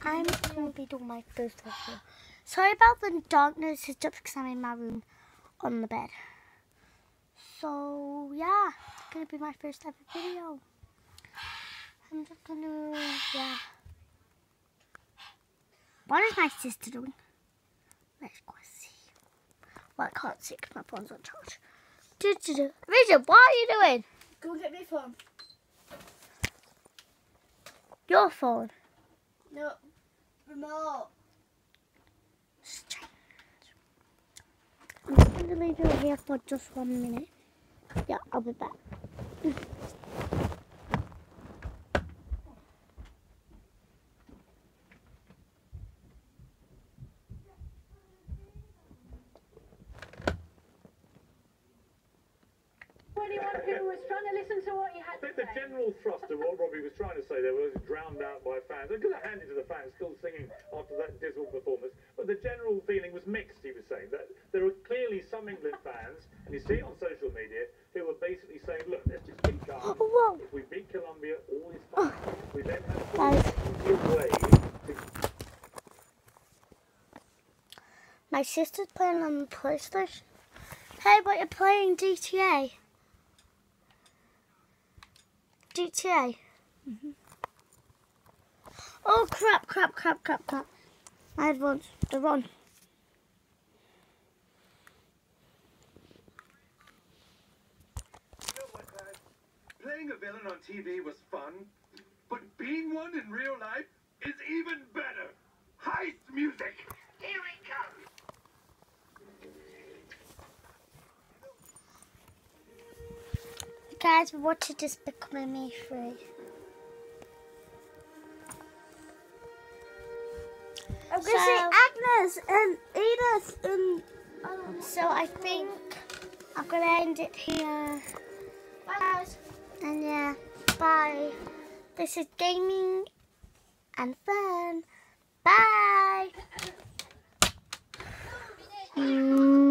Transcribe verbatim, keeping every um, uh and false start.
I'm going to be doing my first video. Sorry about the darkness, it's just because I'm in my room on the bed. So, yeah, it's going to be my first ever video. I'm just going to, yeah. What is my sister doing? Let's go see. Well, I can't see because my phone's on charge. Vision, what are you doing? Go and get my phone. Your phone? No, remote. I'm just going to leave you here for just one minute. Yeah, I'll be back. Anyone who was trying to listen to what you had to say. The general thrust of what Robbie was trying to say there was drowned out by fans. I'm going to hand it to the fans still singing after that dismal performance. But the general feeling was mixed, he was saying. That there are clearly some England fans, and you see it on social media, who were basically saying, look, let's just keep calm. Whoa. If we beat Colombia, all is fine. We then have to Guys. way to... My sister's playing on the PlayStation. Hey, but you're playing G T A. G T A. Mm-hmm. Oh crap, crap, crap, crap, crap. My headphones, they're on. You know what, guys? Playing a villain on T V was fun, but being one in real life is even better. Heist music! Here it comes! Guys, what to just becoming me free. I'm So- going to say Agnes and Edith and... Um, So I think I'm gonna end it here. Bye, guys. And yeah, bye. This is gaming and fun. Bye. Mm.